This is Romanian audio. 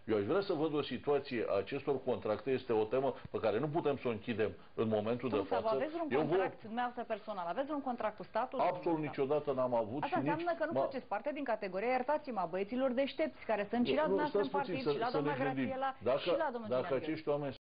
Eu aș vrea să văd o situație a acestor contracte, este o temă pe care nu putem să o închidem în momentul de față. Aveți un contract, dumneavoastră personal, aveți un contract cu statul? Absolut niciodată n-am avut. Asta înseamnă că nu faceți parte din categoria, iertați-mă, băieților deștepți, care sunt și la dumneavoastră în partid, și la doamna Grațiela, și la domnul Cimerghel. Dacă acești oameni